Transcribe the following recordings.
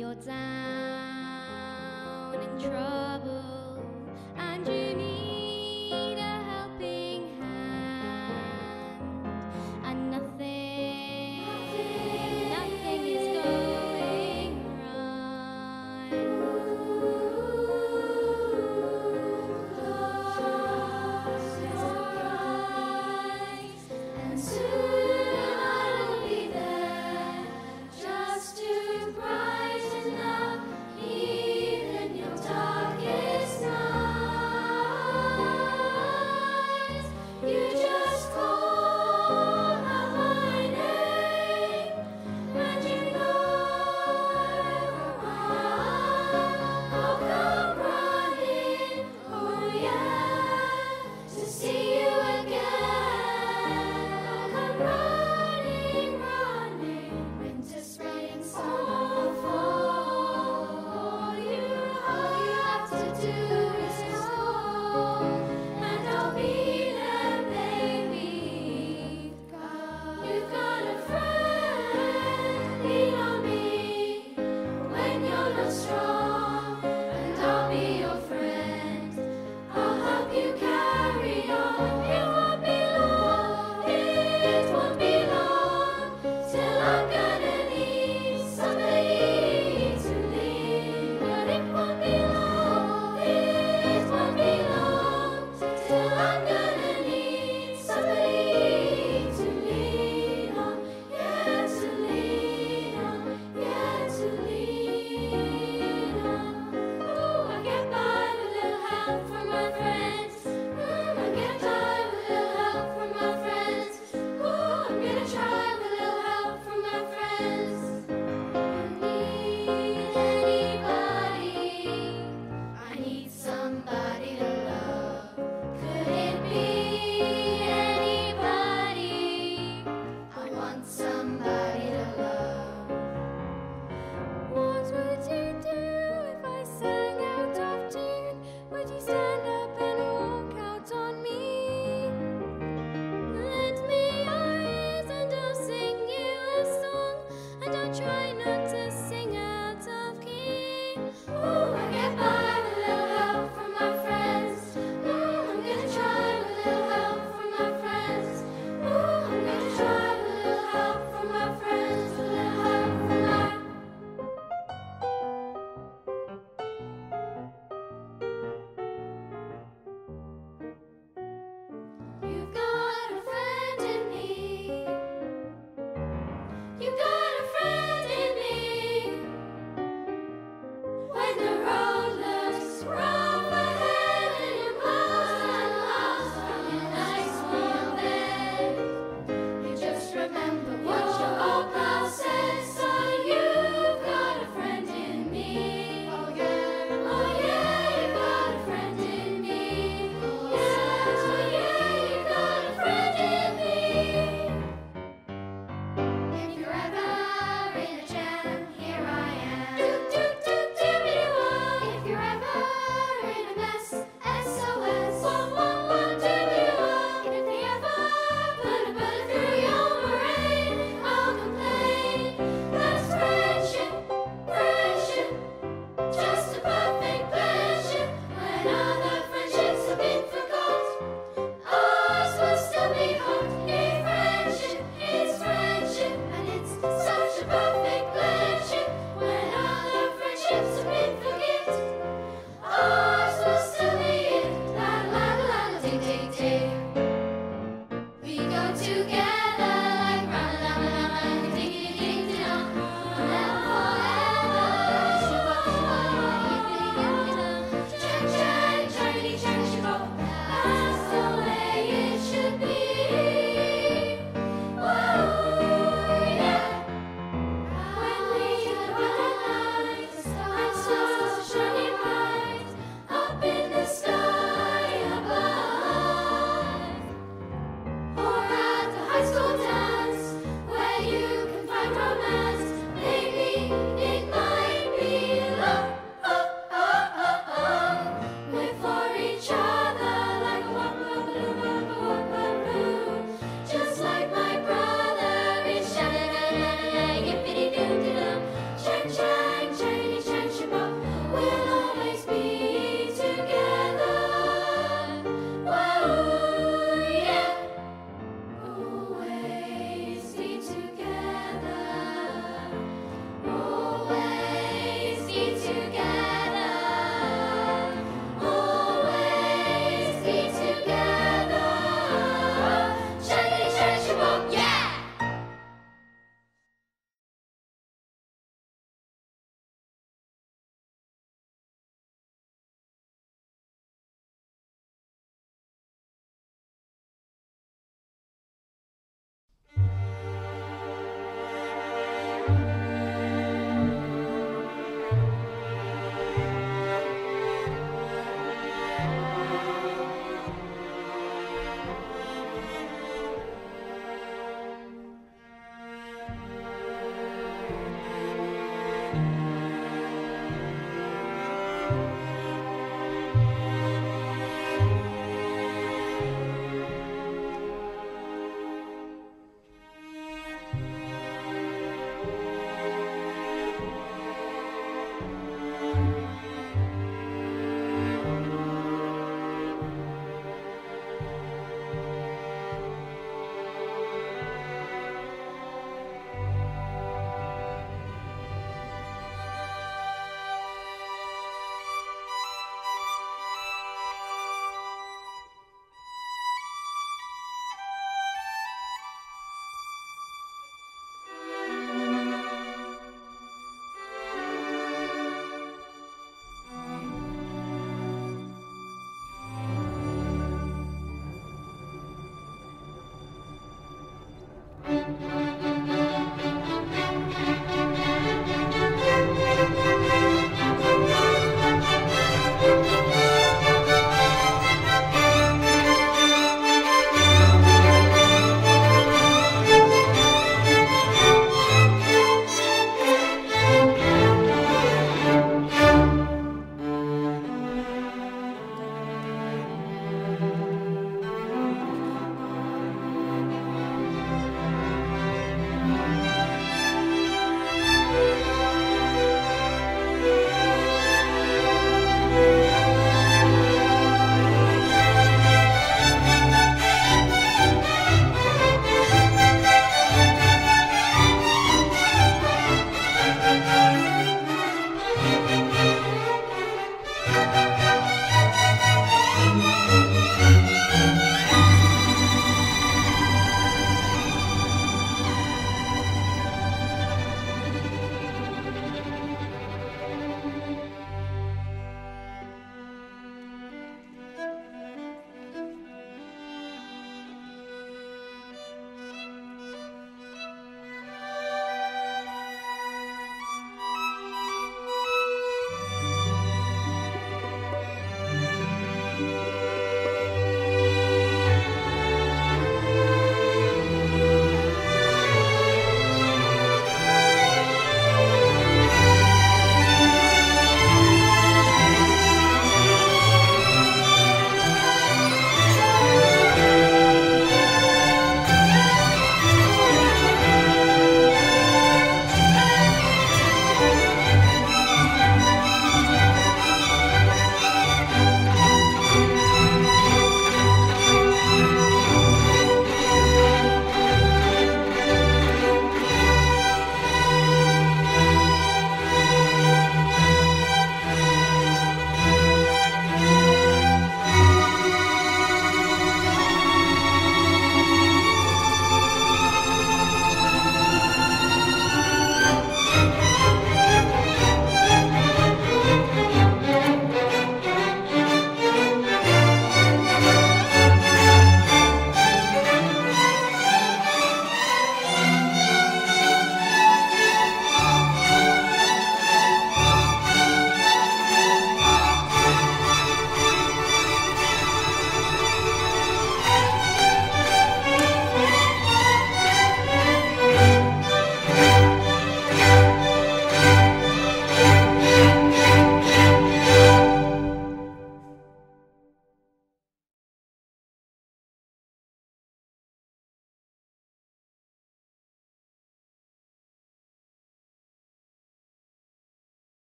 you're down in trouble and you need a helping hand, and nothing is going right. Close your eyes, and soon I will be there, just to brighten up even your dark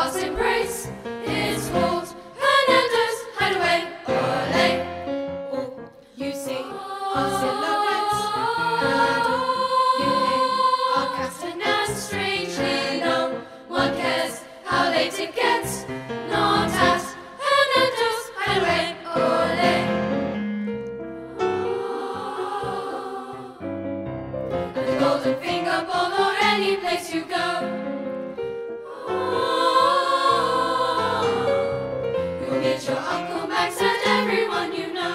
fast embrace is called Hernando's Hideaway. Ole! You see our silhouettes, and all you hear are castanets. Strangely, no one cares how late it gets. Not at Hernando's Hideaway. Ole! And the Golden Finger Ball or any place you go. You'll meet your Uncle Max and everyone you know.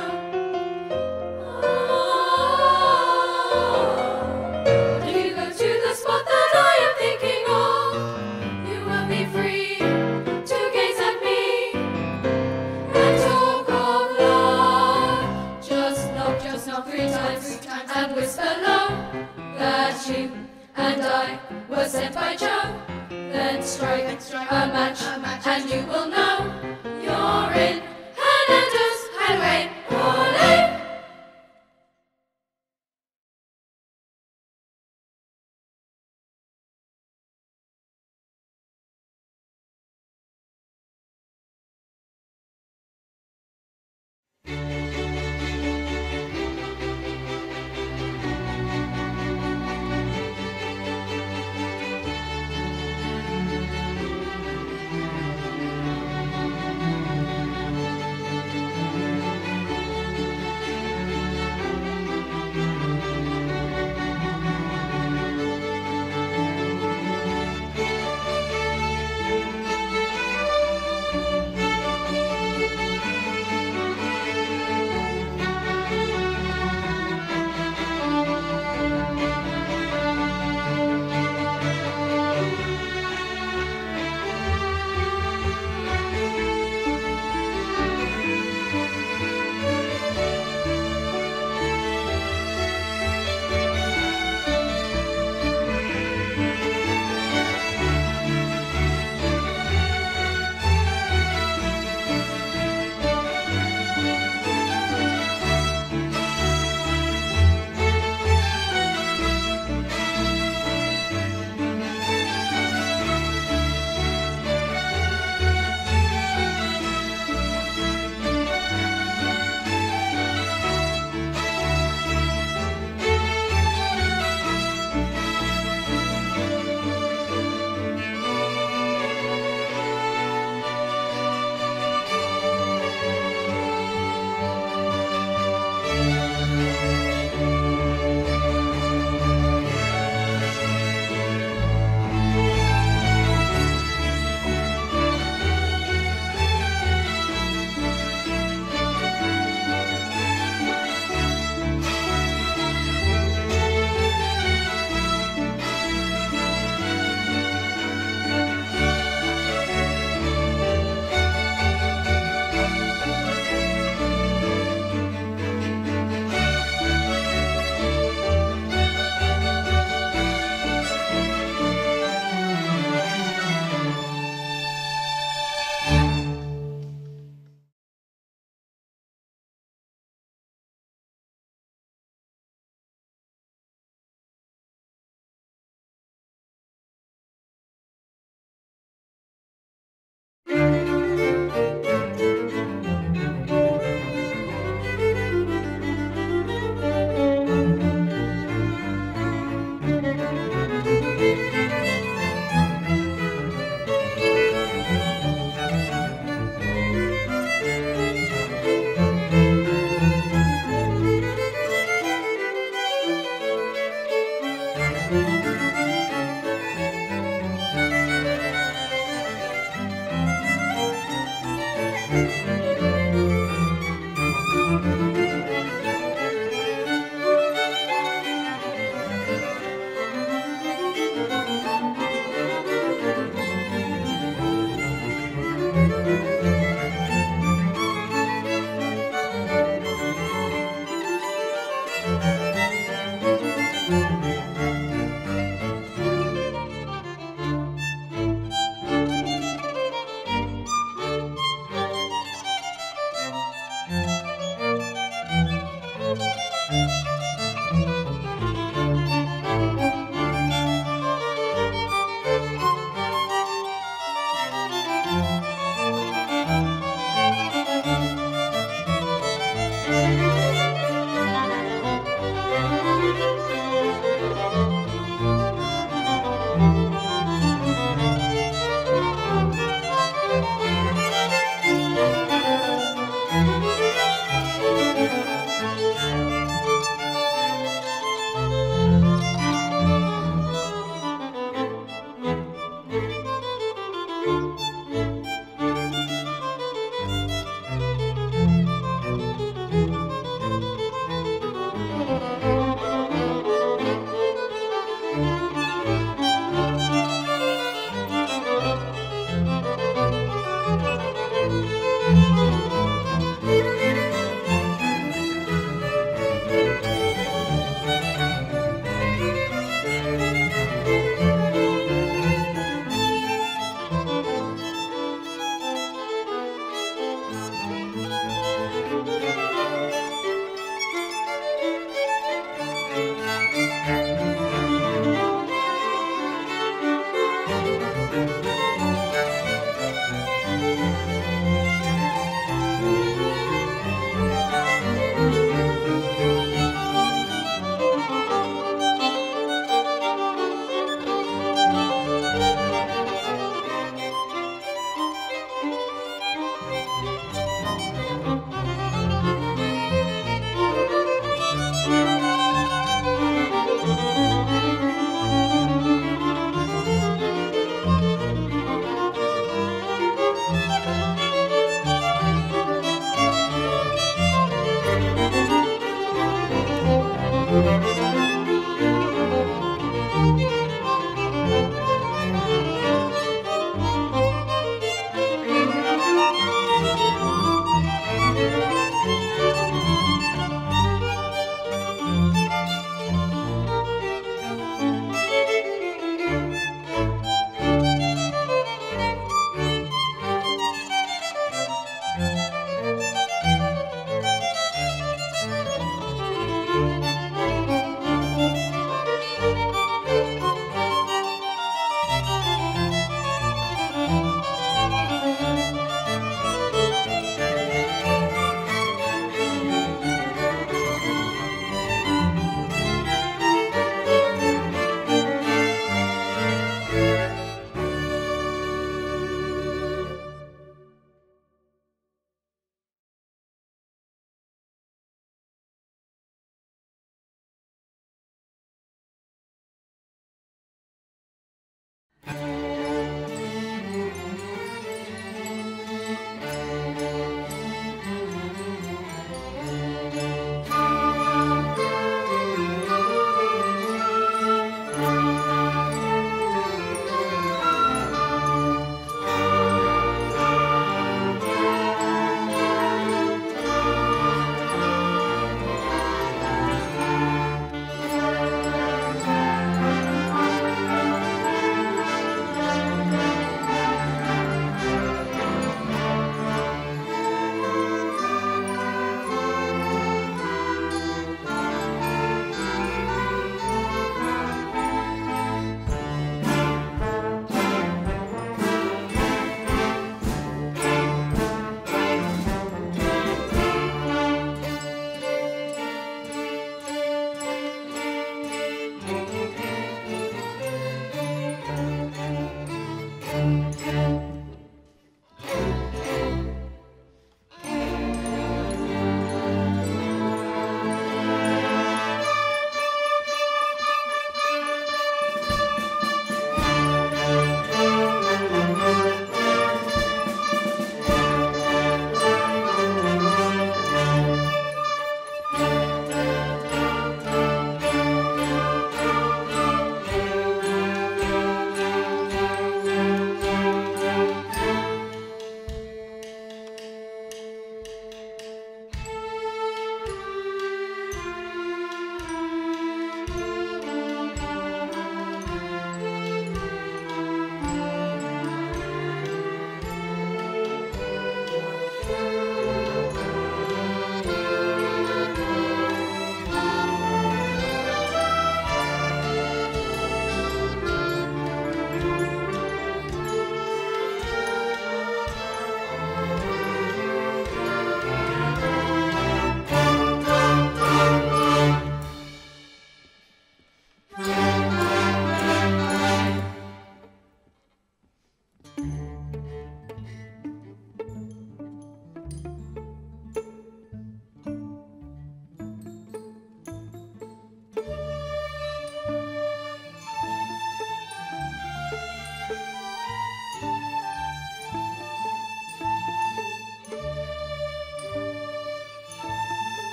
If you go to the spot that I am thinking of, you will be free to gaze at me and talk of love. Just knock 3 times, and whisper low that you and I were sent by Joe. Then strike a match, and you will know you're in Hernando's Hideaway. Ole!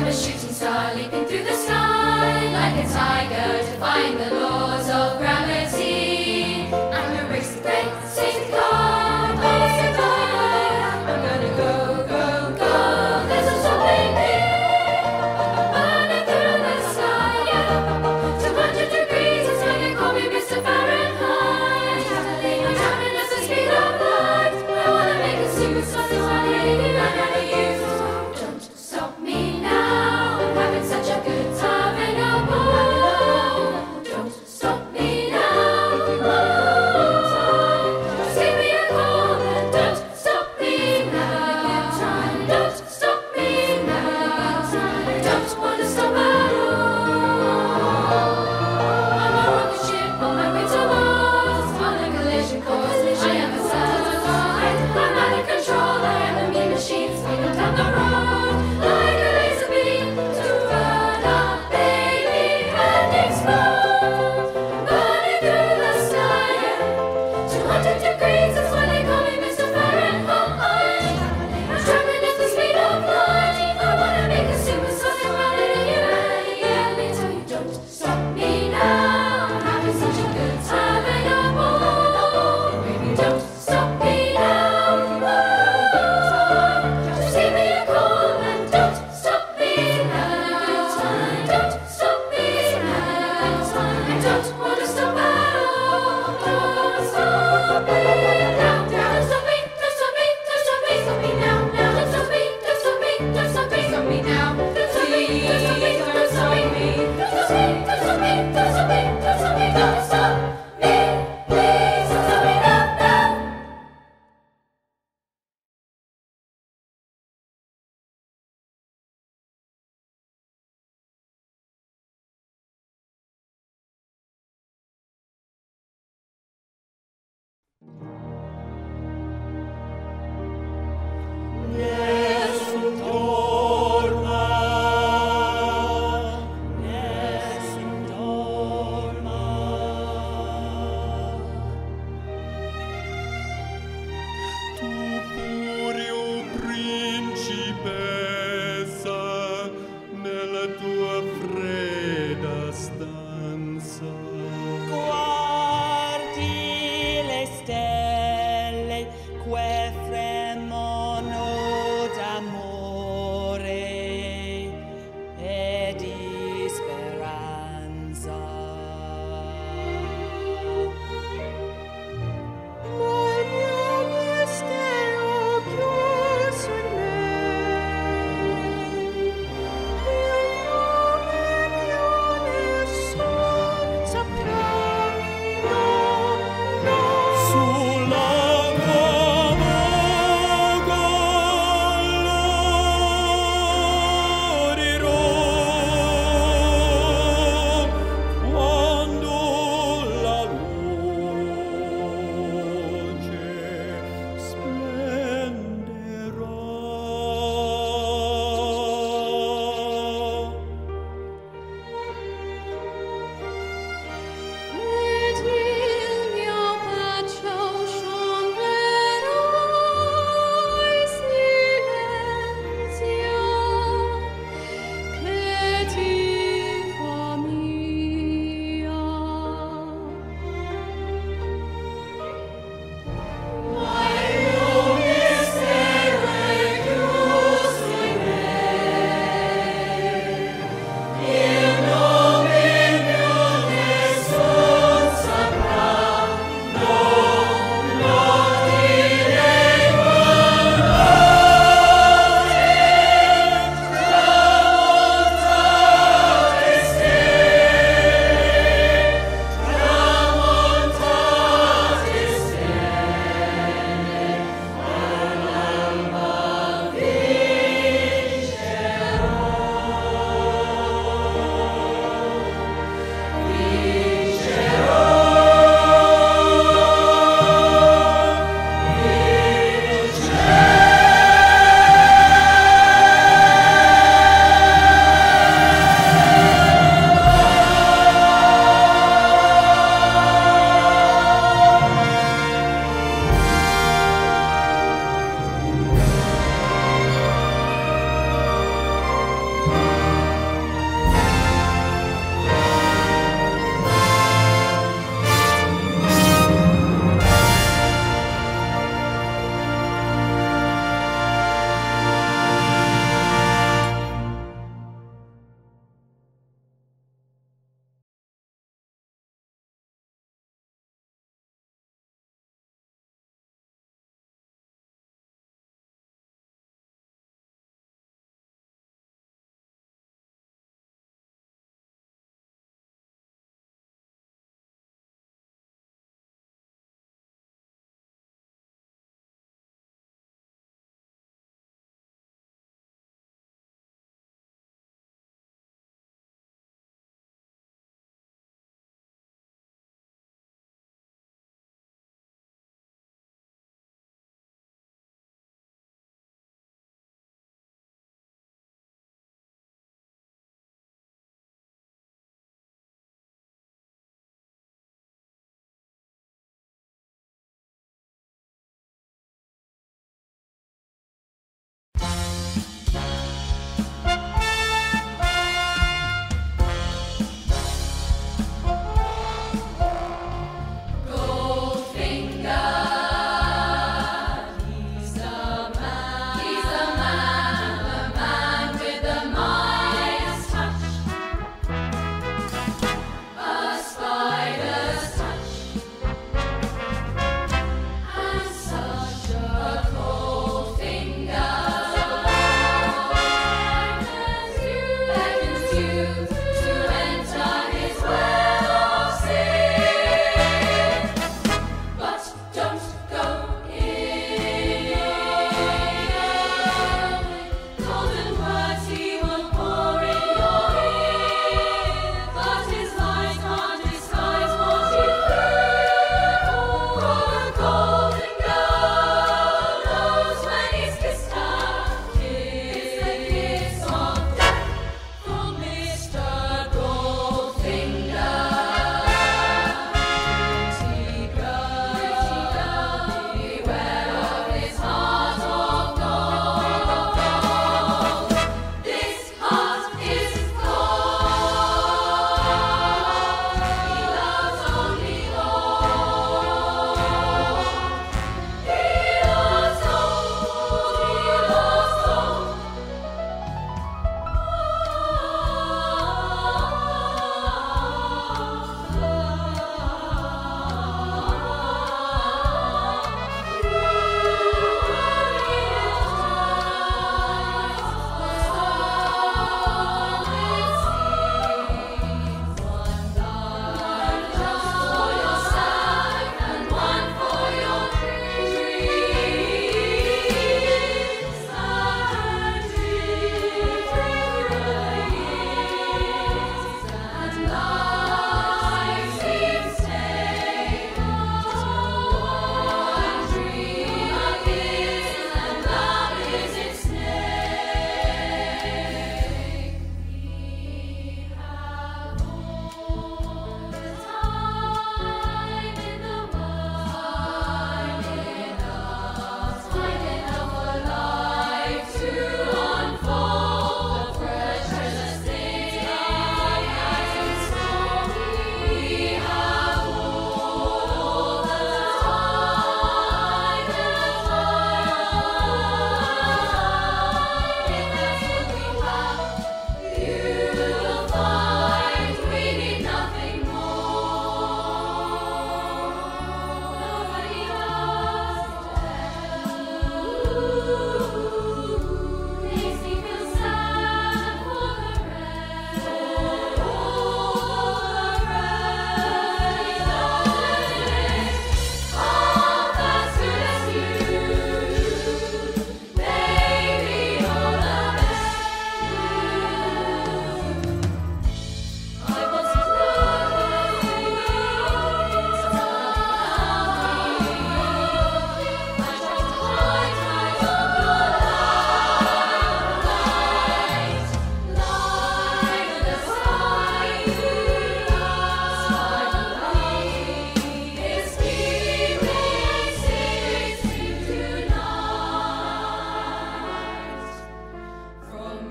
I'm a shooting star leaping through the sky, like a tiger defying the laws of gravity. I'm a racing racing car, racing car. I'm gonna go, go, go. There's no stopping me. Burning through the sky, yeah. 200 degrees is when they call me Mr. Fahrenheit. I'm traveling at the speed of light. I wanna make a superstar, so I'm ready, I'm ready, you. Don't stop me now. I'm having such a good time in a ball. Don't stop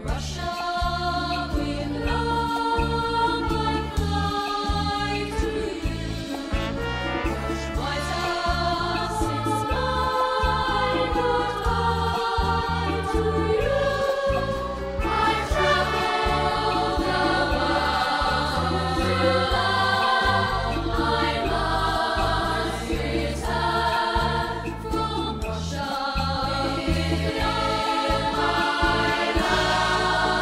Russia with love I fly to you. Much wiser since my goodbye to you. I've traveled the world to love. I must return from Russia with love. I love.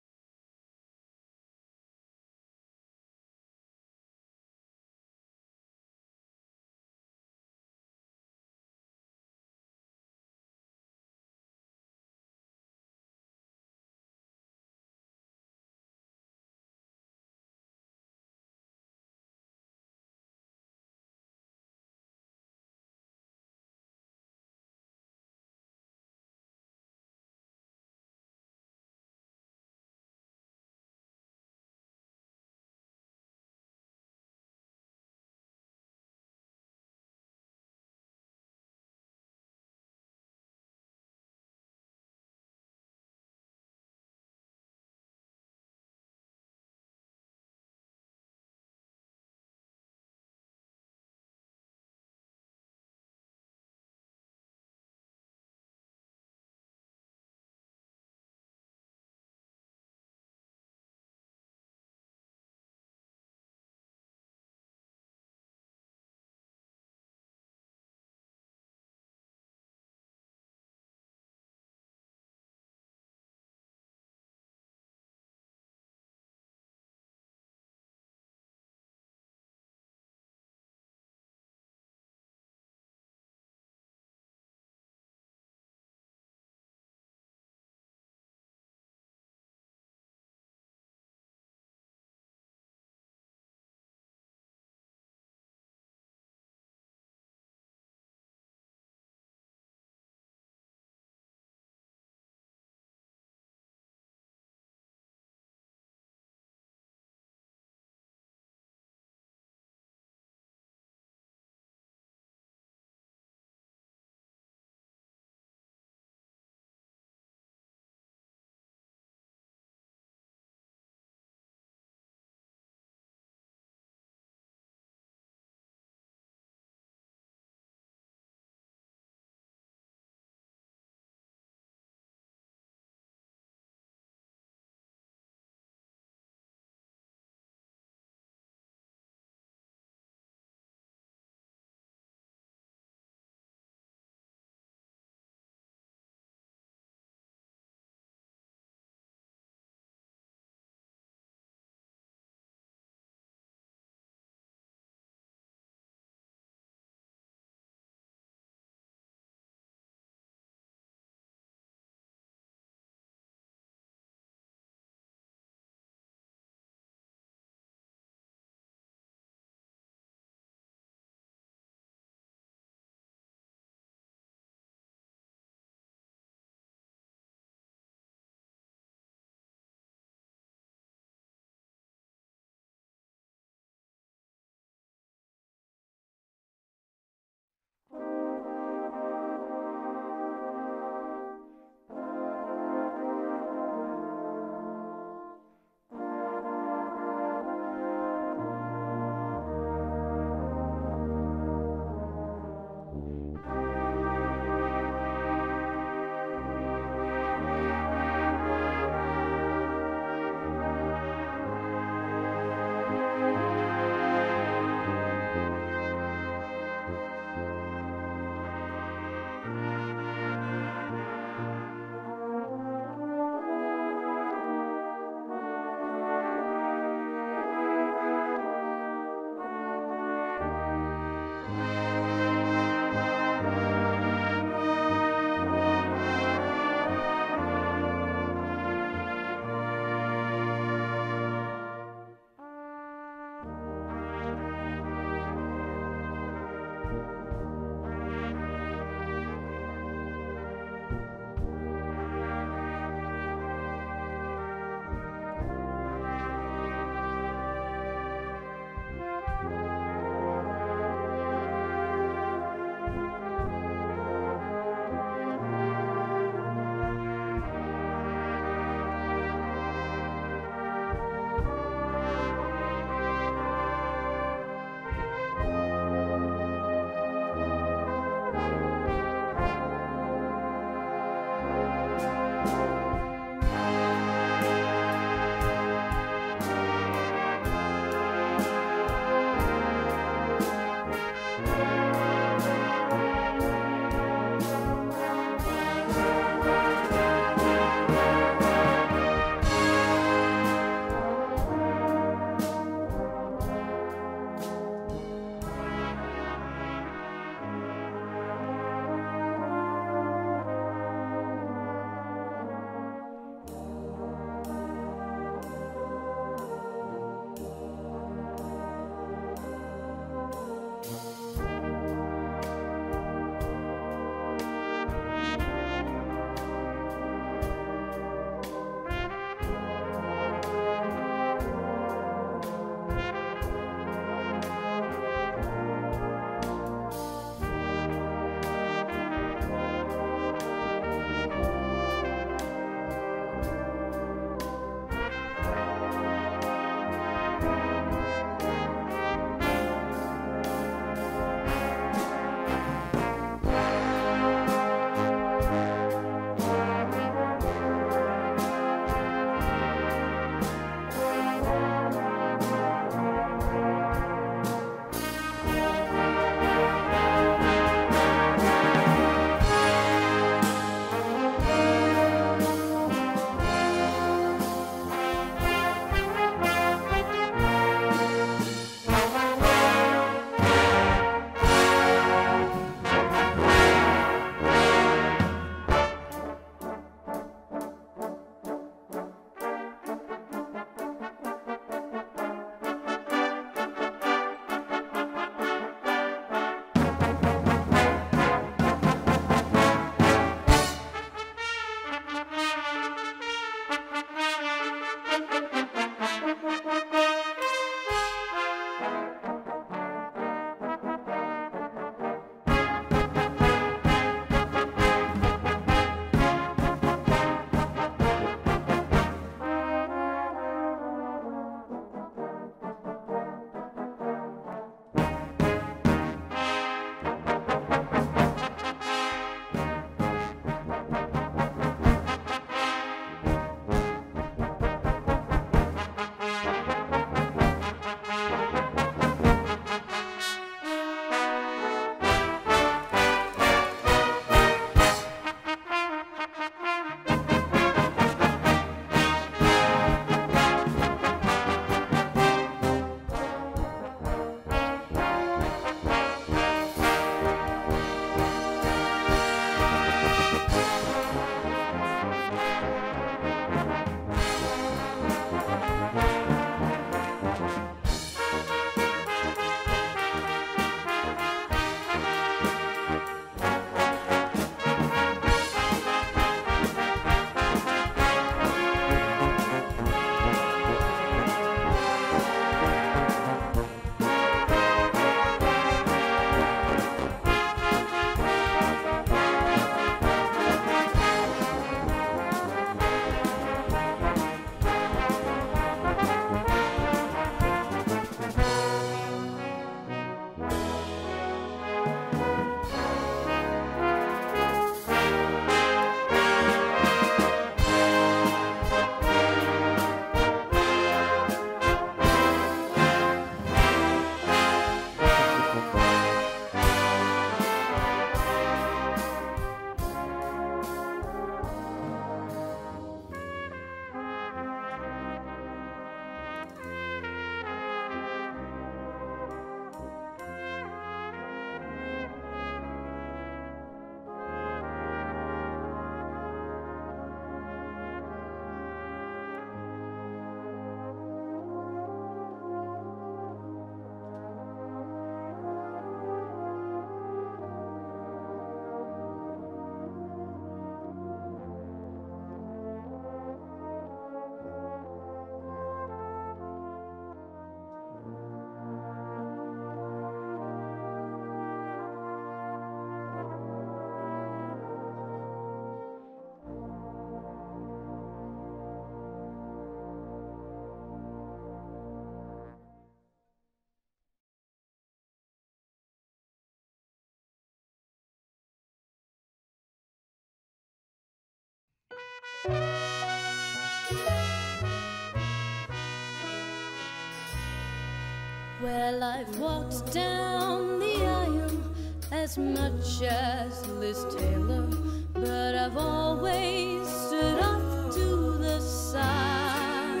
Well, I've walked down the aisle as much as Liz Taylor, but I've always stood off to the side.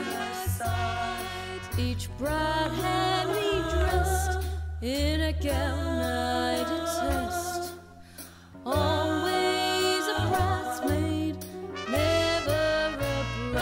Each bride had me dressed in a gown I detest. Always a bridesmaid, never a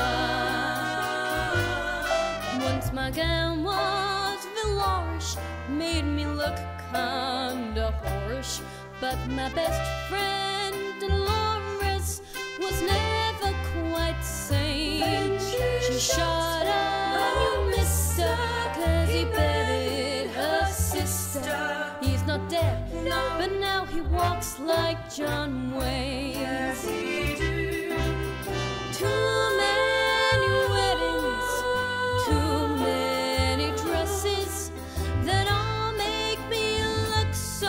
bride. Once my gown was velourish, made me look kinda whorish, but my best friend Dolores was never quite sane. She shot up, "You mister," 'cause he buried her sister. He's not dead, but now he walks like John Wayne. Yes, he do. Too many weddings, too many dresses that all make me look so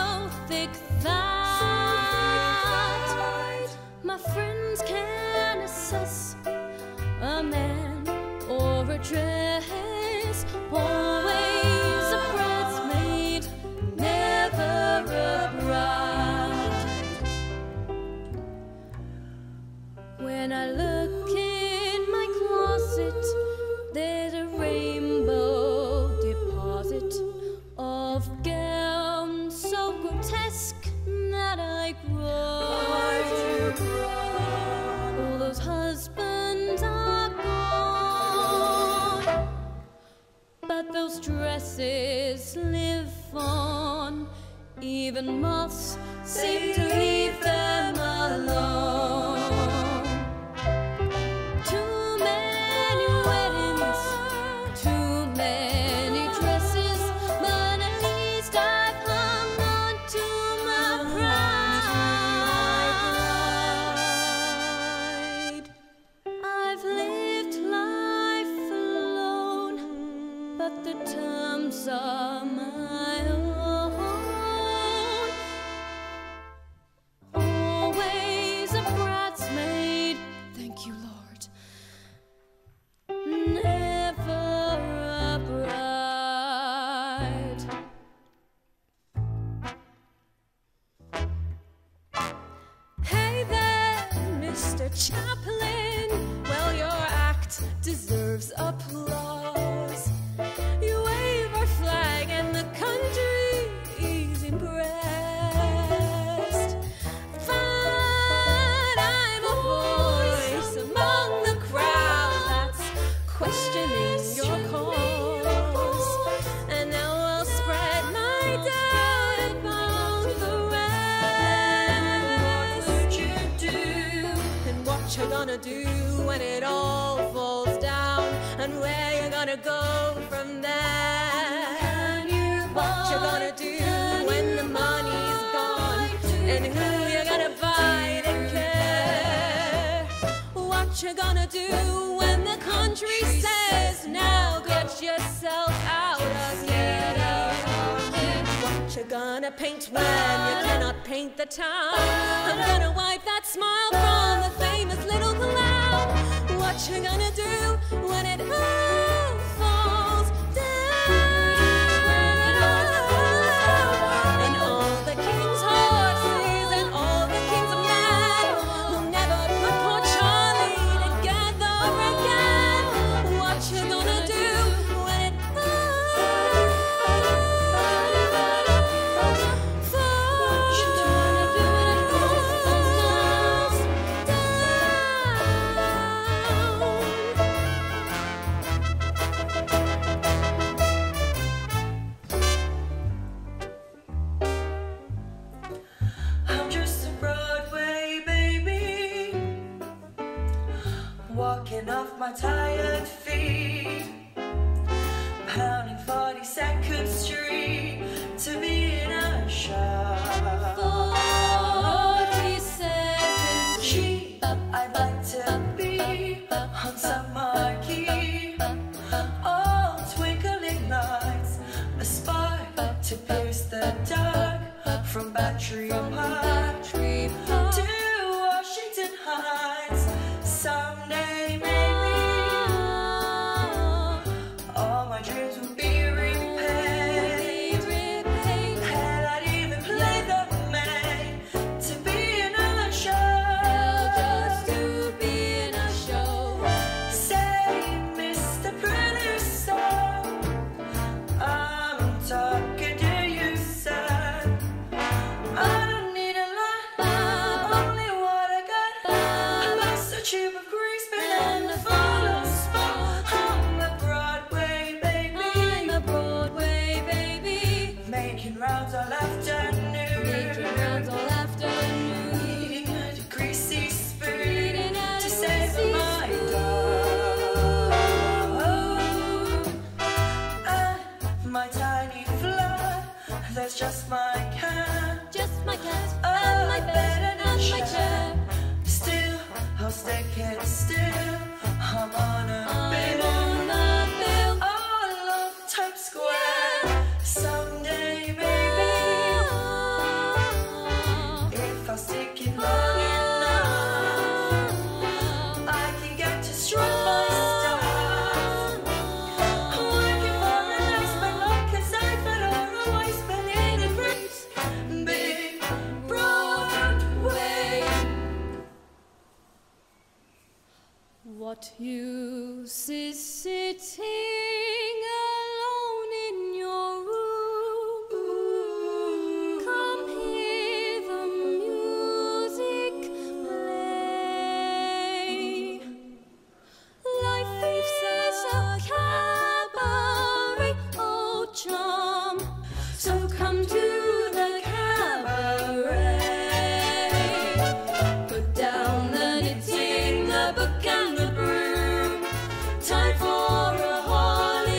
thick-thighed. My friends can assess a man or a dress. Always a bridesmaid, never a bride. When I look in my closet, there's a rainbow deposit of gowns so grotesque that I groan. All those husbands are gone, but those dresses live on. Even moths seem to leave them alone. Too many weddings, too many dresses, but at least I've hung on to my pride. I've lived life alone, but the terms are my own. Always a bridesmaid, thank you, Lord. Never a bride. Hey there, Mr. Chaplin. Well, your act deserves applause. You wave our flag and the country is impressed. Fine, I'm a voice among the crowd that's questioning your cause. And now I'll spread my doubt among the rest. What would you do? And what you gonna do when it all falls down? And where you gonna go from there? What you gonna do when the money's gone? And who you gonna buy to care? What you gonna do when the country says, now get yourself out again? What you gonna paint when you cannot paint the town? I'm gonna wipe that smile from the famous little clown. What you gonna do when it all falls down? And all the king's horses and all the king's men will never put poor Charlie together again. What you gonna do when it all falls I'm just a Broadway baby, walking off my tired feet, pounding 42nd Street to be in a shop. 42nd Street, I'd like to be on some marquee. All twinkling lights, a spark to pierce the dark from Battery Park to Washington Heights. no sticking still. I'm on a bill. All of Times Square. Someday, maybe, if I stick it long enough, I can get to strut my stuff. I'm working for a nice man like a side, but I've always been in a great big Broadway. What use is sitting alone in your room? Come hear the music play. Life is a cabaret, oh chum, so come to the cabaret. Put down the knitting, the book and the broom. Time for a holiday.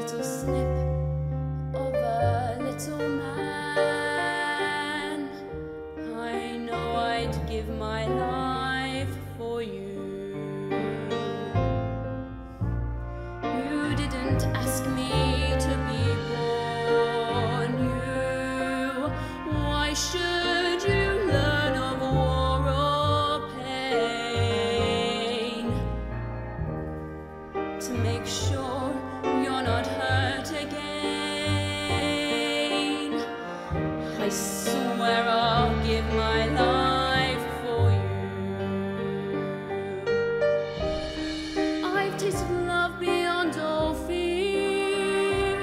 little snip of a little man. I know I'd give my life for you. You didn't ask me to be born. Why should you learn of war or pain? To make sure you're not hurt again. I swear I'll give my life for you. I've tasted love beyond all fear,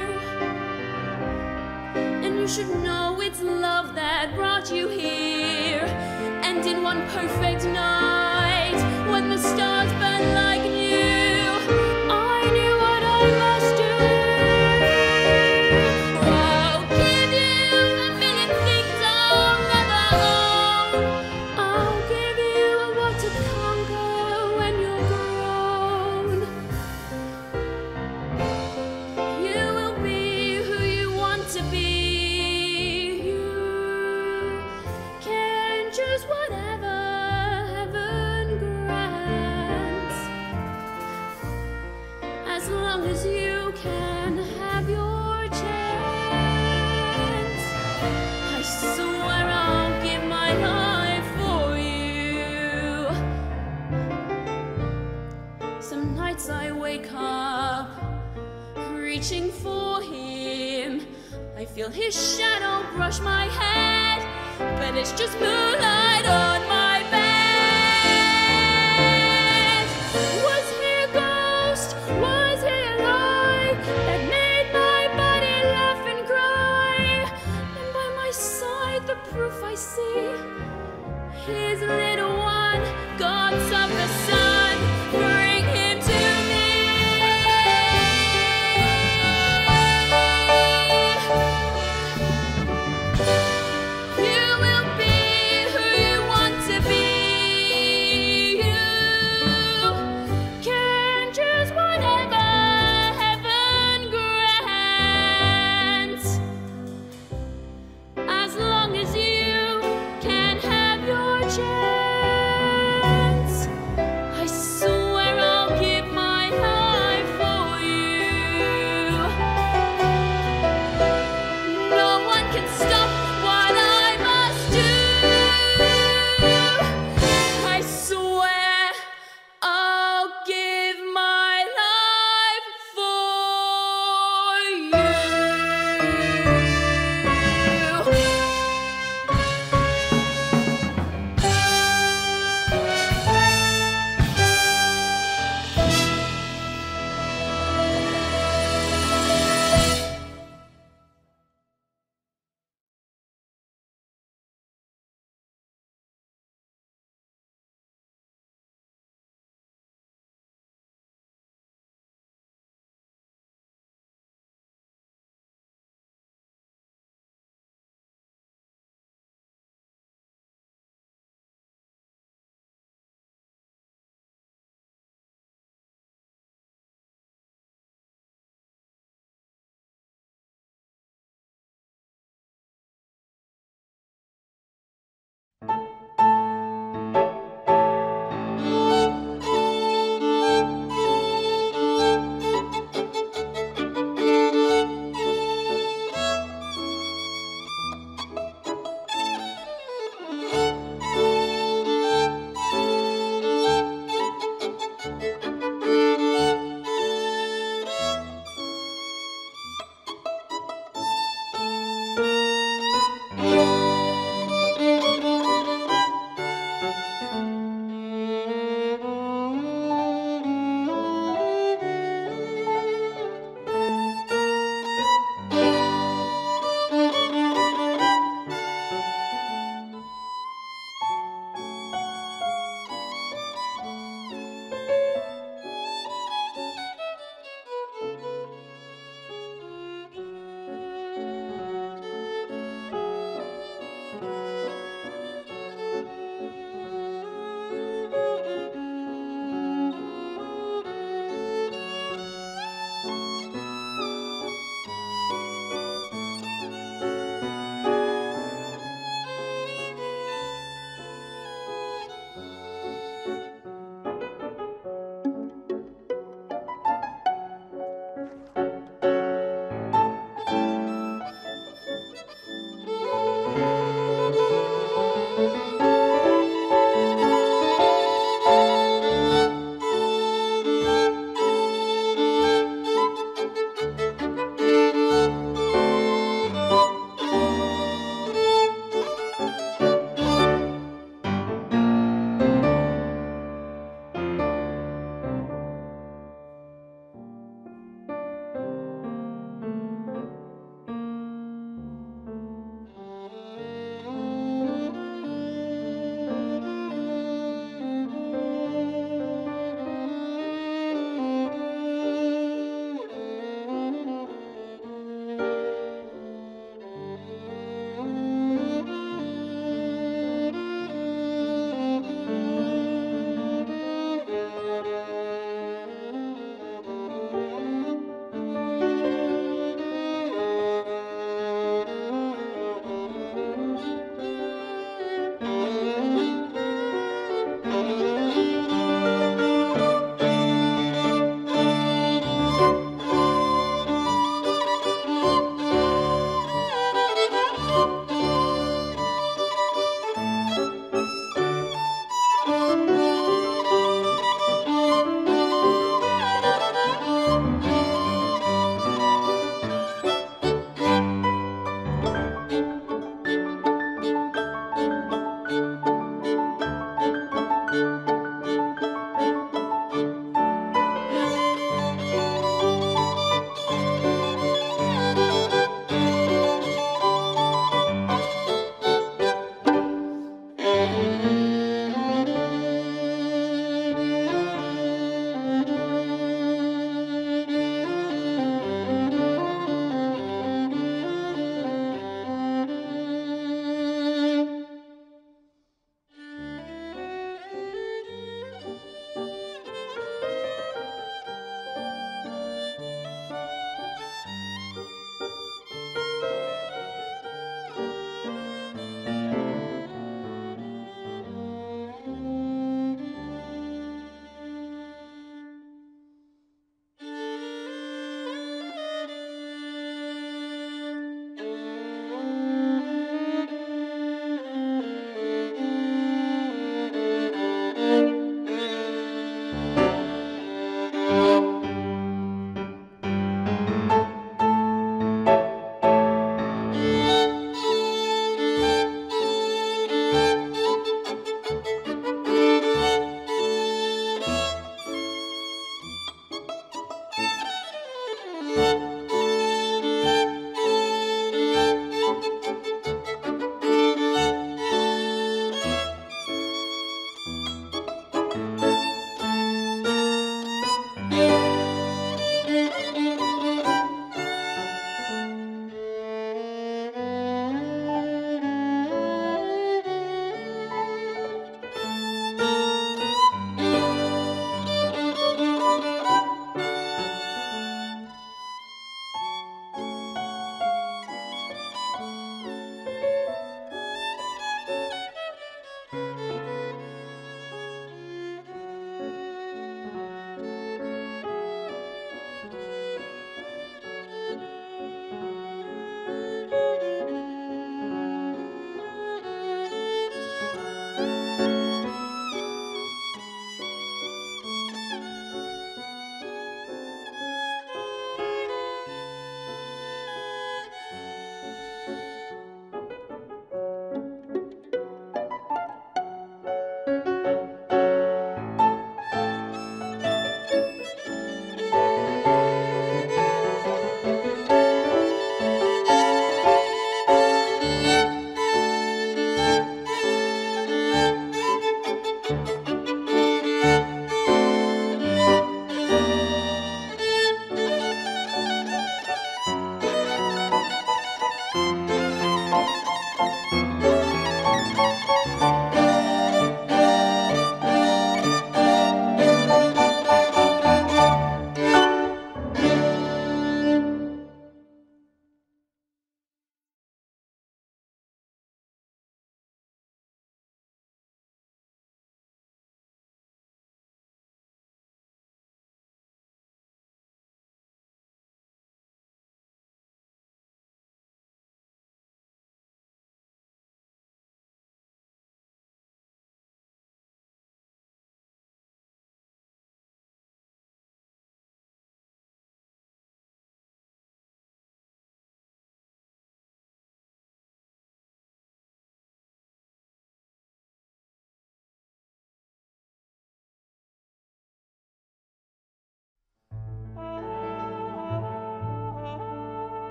and you should know it's love that brought you here. And in one perfect night, when the stars burn like new, I knew what I must do. I'll give you a million things I'll never own. I'll give you a world to conquer when you're grown. You will be who you want to be. You can choose whatever heaven grants, as long as you can have your chance. I swear I'll give my life for you. Some nights I wake up reaching for him. I feel his shadow brush my head, but it's just moonlight on my bed. Was he a ghost? Was he a lie that made my body laugh and cry? And by my side the proof I see, his little one, God's of the sun, bring him to me. You will be who you want to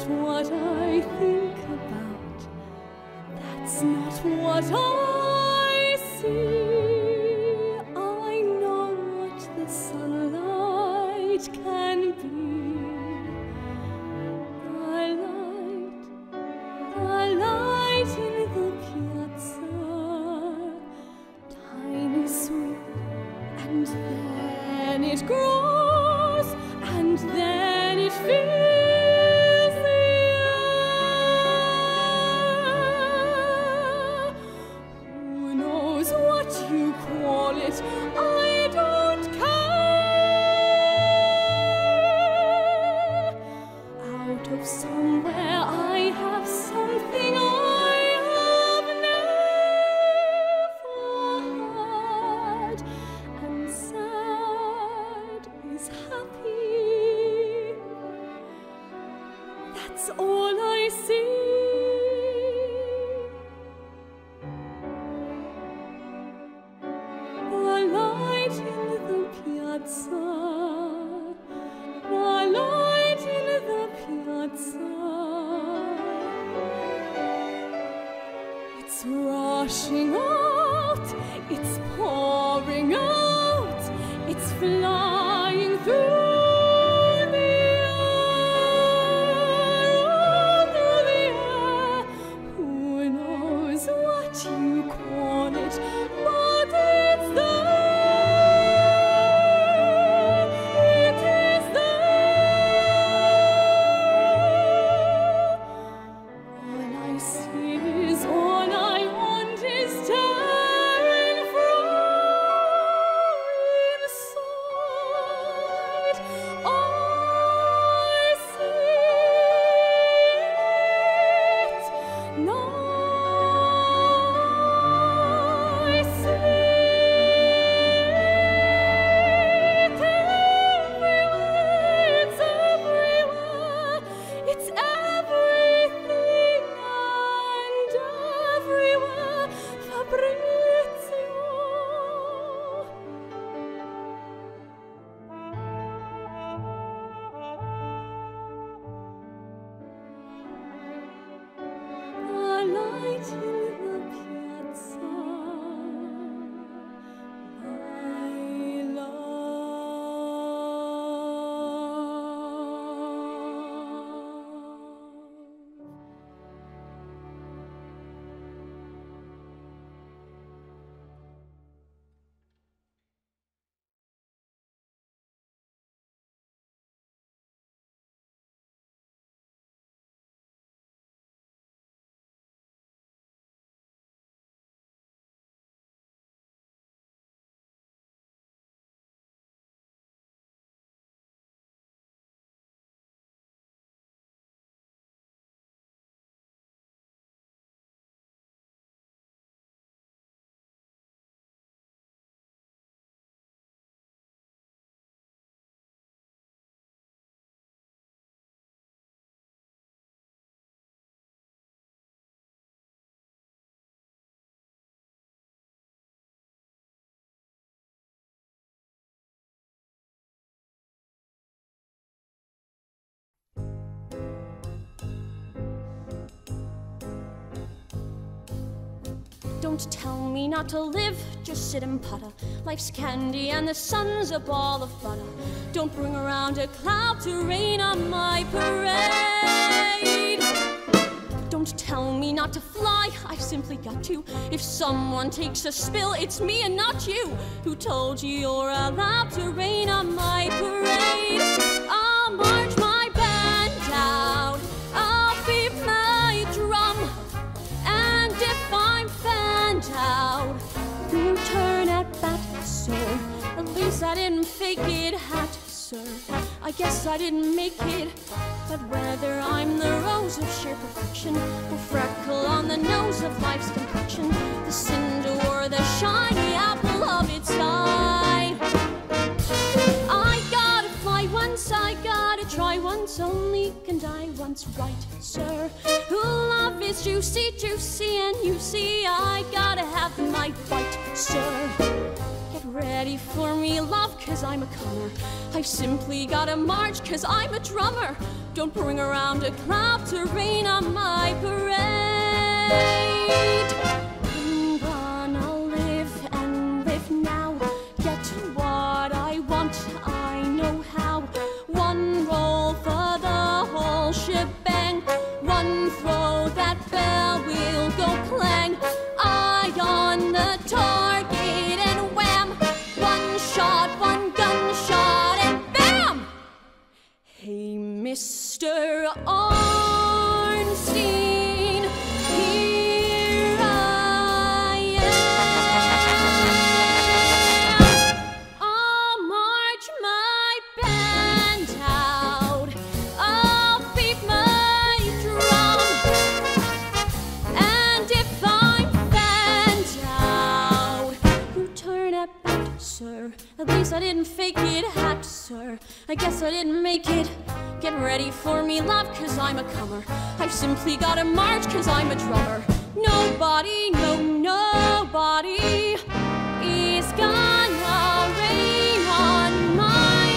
what I think about. That's not what I see. I know what the sunlight can be. The light in the piazza, tiny, sweet, and then it grows, and then it fills the air. Who knows what you call it? I don't care. Out of somewhere I have something I have never had, and sad is happy. That's all I see. The light in the piazza, the light in the piazza. It's rushing out, it's pouring out, it's flying through the air, through the air. Who knows what you call it, but it's there, it is there. All I see is, all I want is tearing from inside. I see it now. I see it everywhere. It's everywhere. It's everything and everywhere. Fabrizio. The light in the piazza, my love. Don't tell me not to live, just sit and putter. Life's candy and the sun's a ball of butter. Don't bring around a cloud to rain on my parade. Don't tell me not to fly, I've simply got to. If someone takes a spill, it's me and not you. Who told you you're allowed to rain on my parade? I'll march my band out, I'll beat my drum, and if I'm fanned out, you turn at bat, sir. At least I didn't fake it, hat, sir. I guess I didn't make it. But whether I'm the rose of sheer perfection, or freckle on the nose of life's complexion, the cinder or the shiny apple of its eye, I gotta fly once, I gotta try once, only can die once, right, sir? Who love is juicy, juicy, and you see I gotta have my bite, sir. Get ready for me, love, 'cause I'm a comer. I've simply gotta march, 'cause I'm a drummer. Don't bring around a cloud to rain on my parade. I'm gonna live and live now. Get what I want, I know how. One roll for the whole shebang. One throw, that bell will go clang. Eye on the target and wham! One shot, one gunshot, and bam! Hey, Mr. Ornstein, here I am. I'll march my band out. I'll beat my drum. And if I'm fanned out, you turn about, sir. At least I didn't fake it out, sir. I guess I didn't make it. Get ready for me, love, 'cause I'm a comer. I've simply gotta march, 'cause I'm a drummer. Nobody, no, nobody is gonna rain on my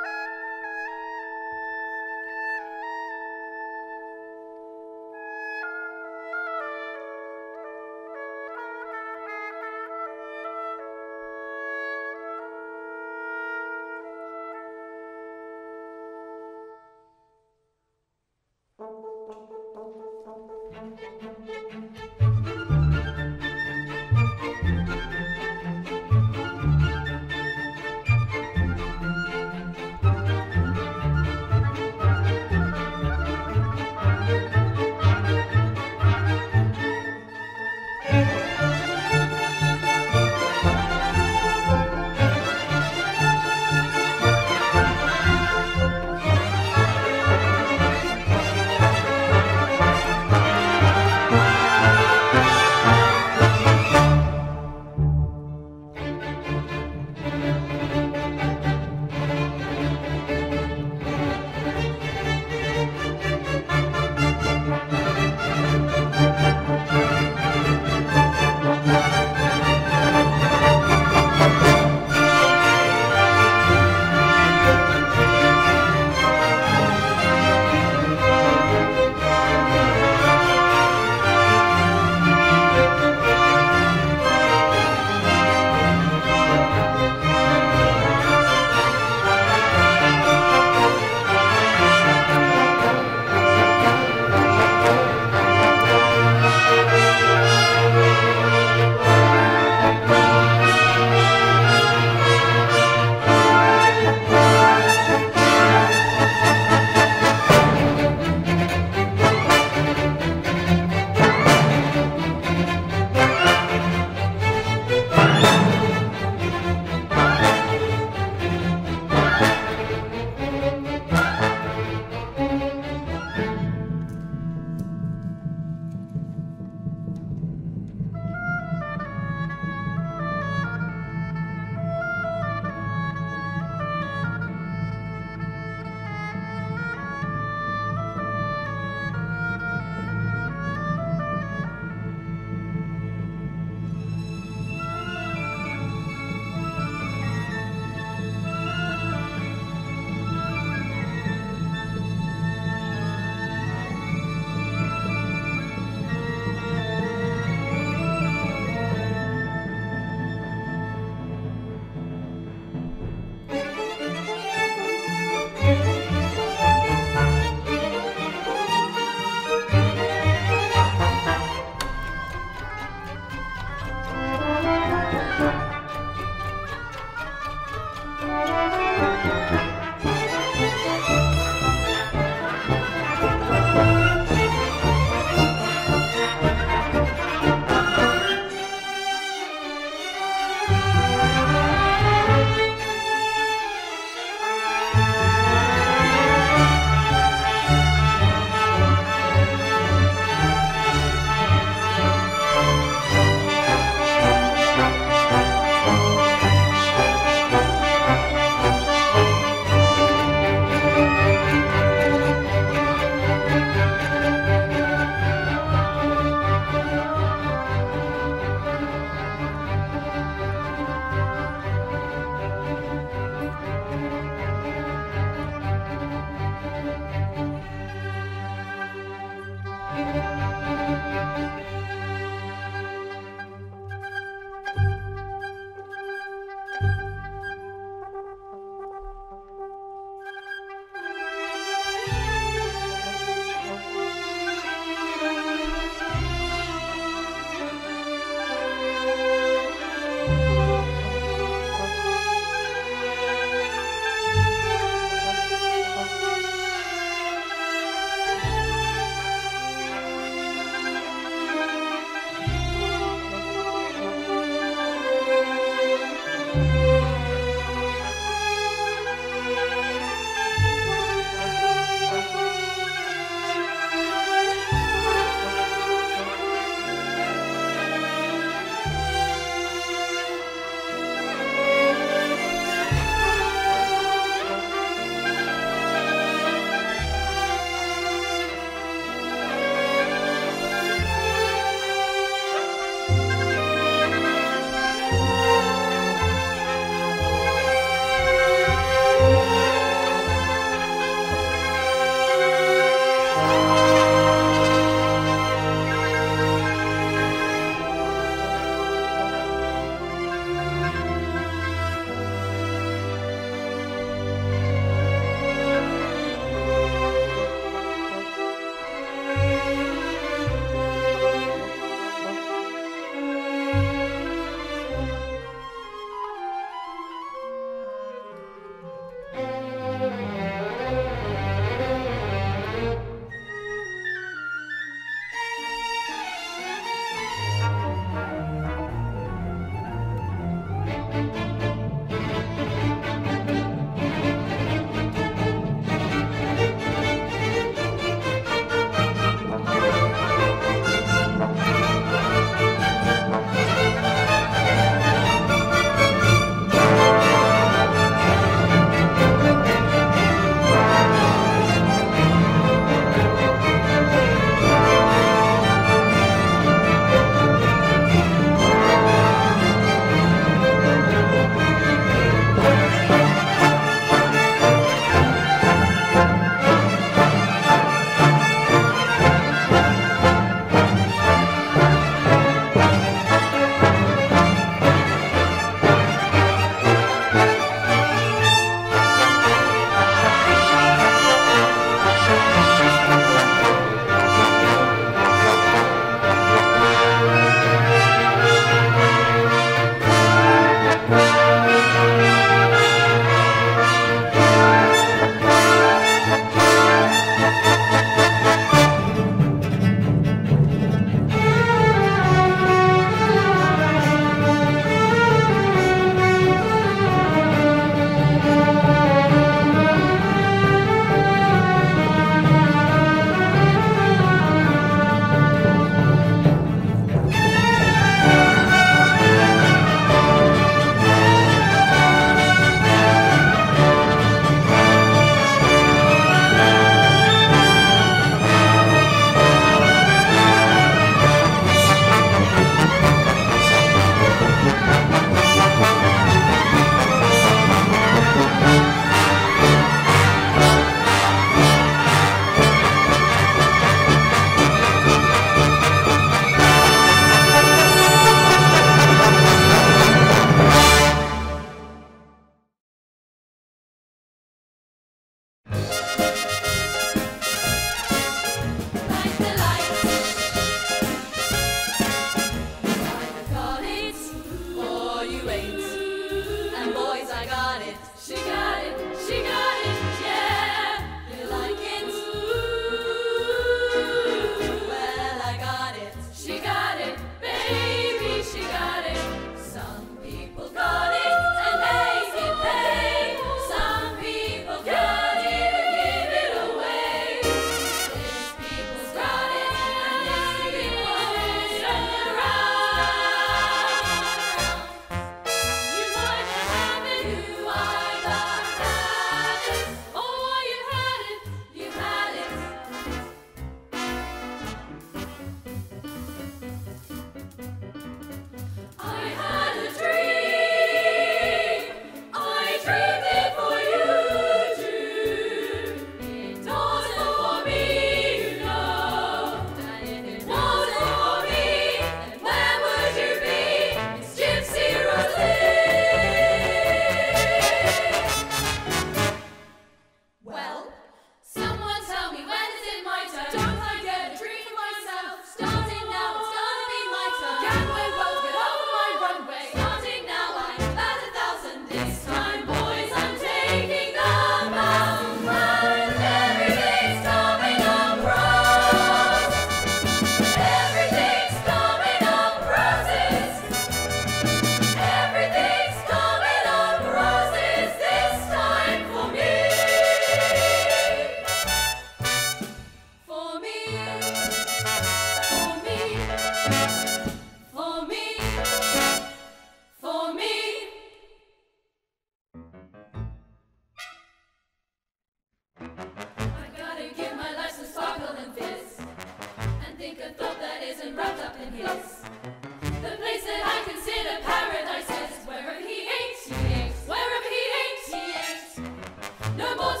than his. The place that I consider paradise is wherever he ain't, he ain't. Wherever he ain't, he ain't. No more